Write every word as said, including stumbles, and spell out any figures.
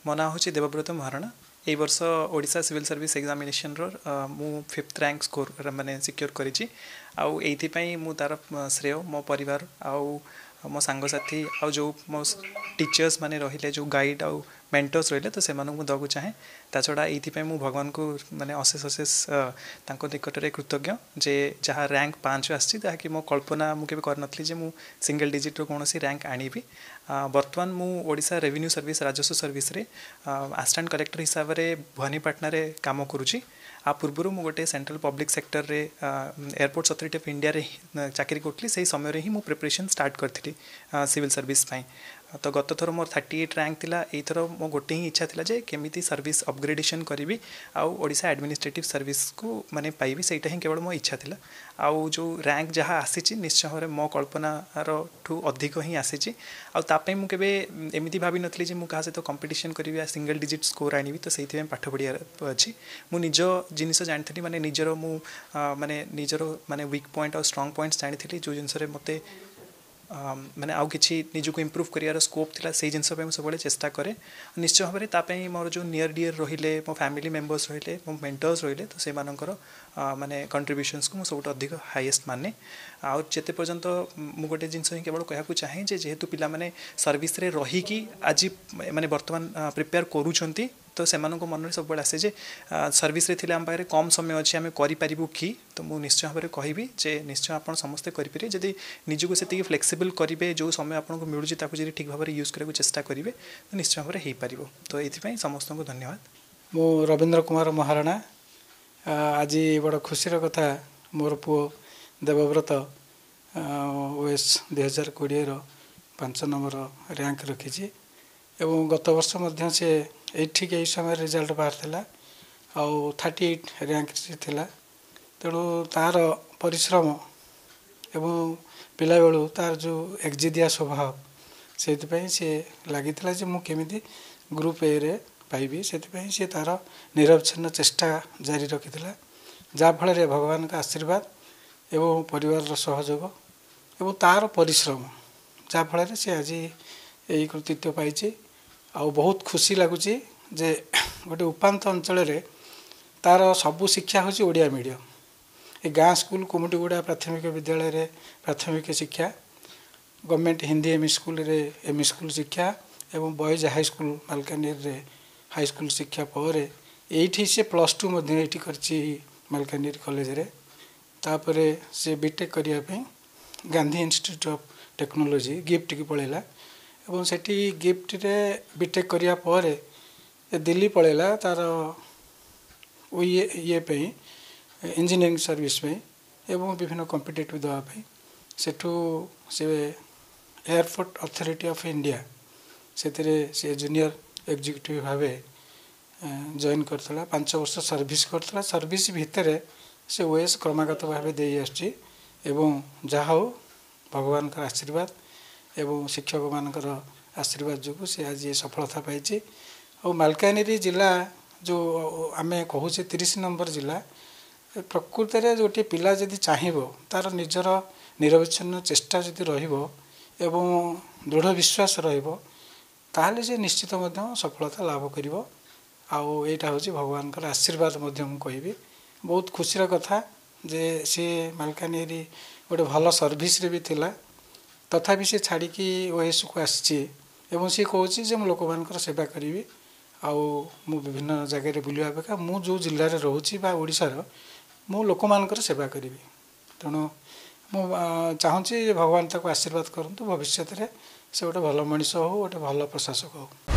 मो ना हूँ देवव्रत महारणा ए वर्ष ओडिशा सिविल सर्विस एग्जामिनेशन रो मु फिफ्थ रैंक स्कोर माने सिक्योर करिछि आउ एथि मु तार श्रेय मो परिवार आउ मो सांगसाथी आउ जो मो टीचर्स माने रहिले जो गाइड आउ मेंटर्स रहिले तो से मानक मु दगु चाहे ता छड़ा एथि मु भगवान को माने अशेष अशेष तांको निकटरे कृतज्ञ जे जहाँ रैंक पाँच आसी ताकि मो कल्पना मु केबे कर नथली जे मु सिंगल डिजिट रो कोनोसी रैंक आनीबी बर्तमान मु ओडिशा रेवेन्यू सर्विस राजस्व सर्विस रे असिस्टेंट कलेक्टर हिसाब रे भवानीपाटना रे काम करूची आ पूर्व मु गोटे सेंट्रल पब्लिक सेक्टर रे एयरपोर्ट्स अथॉरिटी ऑफ इंडिया रे चाकरी करथली सेही समय रे ही मु प्रिपरेशन स्टार्ट करथली सिविल सर्विस पई तो गत थर मोर थर्टी एट रैंक थिला एथर मो गोटे ही इच्छा थिला जे केमिति सर्विस अपग्रेडेशन करी आउ ओडिशा एडमिनिस्ट्रेटिव सर्विस को माने पाइबी सेटा ही केवल मो इच्छा थिला आउ जो रैंक जहाँ आसी निश्चय भाव मो कल्पनार ठू अधिक ही आसी आउ मु केबे एमिति भाभी नथली जे मु कहा सहित कंपटीशन करी सिंगल डिजिट स्कोर आनिबी तो सेहि पाठ पढ़िया अच्छी मु निज जिनिस जानी माने निजर मु माने निजर माने वीक पॉइंट और स्ट्रांग पॉइंट्स जानी जो जिनस मते माने आउ किछि निजको इम्प्रूव करियार स्कोप थिला से जिनस पे सब चेष्टा करे निश्चय भाव में तापई मोर जो नियर डियर रहिले मो फैमिली मेंबर्स रहिले मो मेंटर्स रहिले तो से मानकर माने कंट्रीब्यूशंस को सब अधिक हाईएस्ट माने आउ जेते पर्यंत मु गोटे जिनस ही केवल कहू चाहे जे जेहेतु पिला माने सर्विस रे रही कि आज माने वर्तमान प्रिपेयर करूछंती तो से मन सब आसे जे सर्विस रे थिले हम पाखे कम समय अच्छे आम करूँ कि तो मुझे निश्चय भाव में कहबी जे निश्चय आप समस्ते करेंगे जदि निजको से फ्लेक्सिबल करेंगे जो समय आपको मिलूँ जी ठीक भाव में यूज करने चेष्टा करेंगे तो निश्चय भाव में हो पार तो ये समस्त को धन्यवाद। मु रवींद्र कुमार महाराणा आज बड़ खुशीर कथा मोर पुओ देवव्रत ओएस दुई हजार कोड़े पांच नंबर रैंक रखी एवं गत वर्ष मध्य से ठीक यही समय रिजल्ट बाहर आउ थर्टी एट रैंक थिला तेणु तार परिश्रम एवं पिला बेलू तार जो एक्जिदिया स्वभाव से सी लगी मुझे ग्रुप ए रे पाइबी से सी तार निरवच्छिन्न चेष्टा जारी रखी जहाँफल भगवान का आशीर्वाद एवं परिवार सहयोग एवं तार परिश्रम जहाँफल सी आज यही कृतित्व पाई आउ बहुत खुशी लगुच जे गोटे उपात अंचल तार सबू शिक्षा हूँ ओडिया मीडियम ए गाँ स्कूल कुमुटीगुड़ा प्राथमिक विद्यालय रे प्राथमिक शिक्षा गवर्नमेंट हिंदी एम स्कूल रे एम स्कूल शिक्षा एवं बॉयज हाई स्कूल मालकानगिरी रे हाई स्कूल शिक्षा पर एठी से प्लस टू मध्य करची मालकानगिरी कॉलेज रे तापरे से बीटेक करिया पे Gandhi institute of technology GIFT की पळेला एवं सेठी गिफ्ट रे बीटेक करिया पर दिल्ली पळेला तार ये ये पे इंजीनियरिंग सर्विस में एवं विभिन्न कॉम्पिटिटिव दवाई सेठू से एयरपोर्ट अथॉरिटी ऑफ इंडिया से से जूनियर एग्जीक्यूटिव भावे जॉइन करथला पांच वर्ष सर्विस करथला सर्विस भितर से ओएस क्रमागत भावे दे आछि एवं जहा हो भगवान का आशीर्वाद एवं शिक्षक मानकर आशीर्वाद जो से आज ये सफलता पाई और मालकानगिरी जिला जो आम कहूचे तीस नंबर जिला प्रकृत में गोटे पिला जदि चाहिए तार निजर निरवच्छिन्न चेष्टा जदि रहिबो एवं दृढ़ विश्वास रहिबो ताहले से निश्चित मध्य सफलता लाभ करिवो आउ एटा होची भगवान का आशीर्वाद मध्य मु कहबी बहुत खुशीर कथा जे सी मालकानगिरी गोटे भल सर्विस रे भी थिला तथापि से छाड़ी ओएस को आसी एवं सी कहूँ जे मु लोक मानकर सेवा करी आउ मु विभिन्न जगह बुलवा अपेक्षा मु जो जिले में रोची ओडिशार मु लोक मानकर सेवा करी तेणु मु चाहूँगी भगवान ताको आशीर्वाद करंतु भविष्य में से गोटे भल मनीष हो गोटे भल प्रशासक हो।